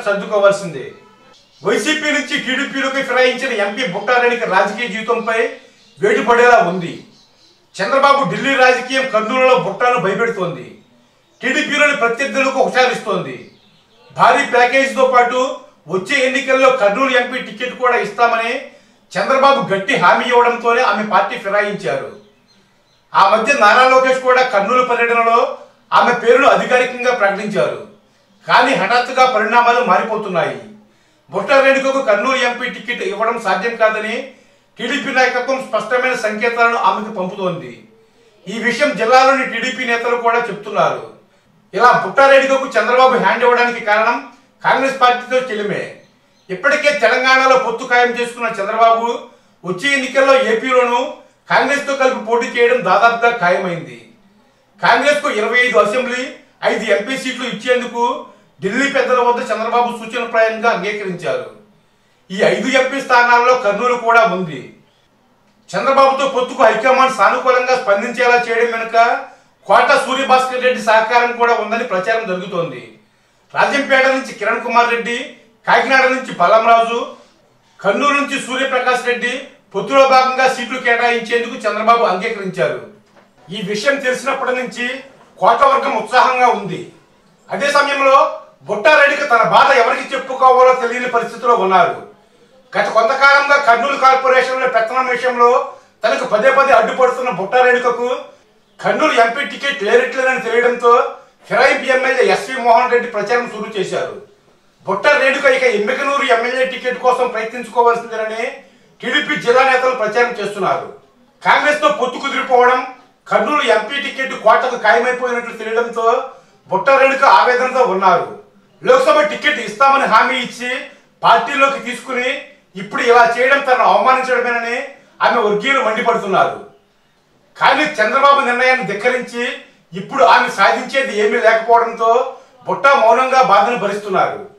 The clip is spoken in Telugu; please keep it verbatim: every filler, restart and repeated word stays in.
సర్దుకోవాల్సిందే. వైసీపీ నుంచి టీడీపీలోకి ఫిరాయించిన ఎంపీ బుట్టా రెనుక రాజకీయ జీవితంపై వేడి పడేలా ఉంది. చంద్రబాబు ఢిల్లీ రాజకీయం కర్నూలులో బుట్టాను భయపెడుతోంది. టీడీపీలోని ప్రత్యర్థులకు హుషారిస్తోంది. భారీ ప్యాకేజీతో పాటు వచ్చే ఎన్నికల్లో కర్నూలు ఎంపీ టికెట్ కూడా ఇస్తామని చంద్రబాబు గట్టి హామీ ఇవ్వడంతోనే ఆమె పార్టీ ఫిరాయించారు. ఆ మధ్య నారా లోకేష్ కూడా కర్నూలు పర్యటనలో ఆమె పేరును అధికారికంగా ప్రకటించారు. కానీ హఠాత్తుగా పరిణామాలు మారిపోతున్నాయి. బుట్టా రెనుకకు కర్నూలు ఎంపీ టికెట్ ఇవ్వడం సాధ్యం కాదని టీడీపీ నాయకత్వం స్పష్టమైన సంకేతాలను ఆమెకు పంపుతోంది. ఈ విషయం జిల్లాలోని టీడీపీ నేతలు కూడా చెప్తున్నారు. ఇలా బుట్టా రెనుకకు చంద్రబాబు హ్యాండ్ ఇవ్వడానికి కారణం కాంగ్రెస్ పార్టీతో చెలిమే. ఇప్పటికే తెలంగాణలో పొత్తు ఖాయం చేసుకున్న చంద్రబాబు వచ్చే ఎన్నికల్లో ఏపీలోనూ కాంగ్రెస్ తో కలిపి పోటీ చేయడం దాదాపుగా ఖాయమైంది. కాంగ్రెస్ కు ఇరవై ఐదు అసెంబ్లీ ఐదు ఎంపీ సీట్లు ఇచ్చేందుకు ఢిల్లీ పెద్దల వద్ద చంద్రబాబు సూచనప్రాయంగా అంగీకరించారు. ఈ ఐదు ఎంపీ స్థానాల్లో కర్నూలు కూడా ఉంది. చంద్రబాబుతో పొత్తుకు హైకమాండ్ సానుకూలంగా స్పందించేలా చేయడం వెనుక కోట సూర్యభాస్కర్ రెడ్డి సహకారం కూడా ఉందని ప్రచారం జరుగుతోంది. రాజంపేట నుంచి కిరణ్ కుమార్ రెడ్డి, కాకినాడ నుంచి బలంరాజు, కర్నూలు నుంచి సూర్యప్రకాష్ రెడ్డి పొత్తులో భాగంగా సీట్లు కేటాయించేందుకు చంద్రబాబు అంగీకరించారు. ఈ విషయం తెలిసినప్పటి నుంచి కోట వర్గం ఉత్సాహంగా ఉంది. అదే సమయంలో బుట్టా రెనుక తన బాధ ఎవరికి చెప్పుకోవాలో తెలియని పరిస్థితిలో ఉన్నారు. గత కొంతకాలంగా కర్నూలు కార్పొరేషన్లో పెత్తనం విషయంలో తనకు పదే పదే అడ్డుపడుతున్న బుట్టా రెనుకకు కర్నూలు ఎంపీ టికెట్ లేనట్లేదని తెలియడంతో ఫిరాయింపు ఎమ్మెల్యే ఎస్వి మోహన్ రెడ్డి ప్రచారం షురూ చేశారు. బుట్టా రెనుక ఇక ఎమ్మికనూరు ఎమ్మెల్యే టికెట్ కోసం ప్రయత్నించుకోవాల్సిందేనని టీడీపీ జిల్లా నేతలు ప్రచారం చేస్తున్నారు. కాంగ్రెస్ తో పొత్తు కుదిరిపోవడం, కర్నూలు ఎంపీ టికెట్ కోటకు ఖాయమైపోయినట్లు తెలియడంతో బుట్టా రెనుక ఆవేదనతో ఉన్నారు. లోక్సభ టికెట్ ఇస్తామని హామీ ఇచ్చి పార్టీలోకి తీసుకుని ఇప్పుడు ఇలా చేయడం తనను అవమానించడమేనని ఆమె వర్గీయులు మండిపడుతున్నారు. కానీ చంద్రబాబు నిర్ణయాన్ని ధిక్కరించి ఇప్పుడు ఆమె సాధించేది ఏమీ లేకపోవడంతో బుట్టా మౌనంగా బాధను భరిస్తున్నారు.